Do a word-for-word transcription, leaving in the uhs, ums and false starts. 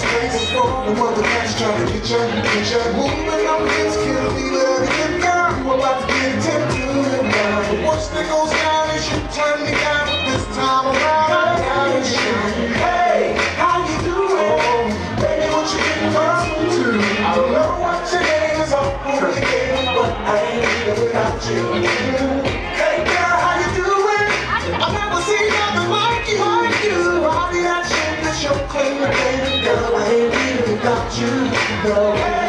face for the mother that's trying to get you, get you moving up against kill me, let it get down. You about to get tempted to now. But once that goes down, it should turn me down. But this time around, I got it. Hey, how you doing? Baby, what you getting accustomed to? I don't know what your name is up for the game, but I ain't here without you. Hey girl, how you doing? I've never seen nothing like you, like you. All that shit that you're claiming, baby girl, I ain't here without you. No way.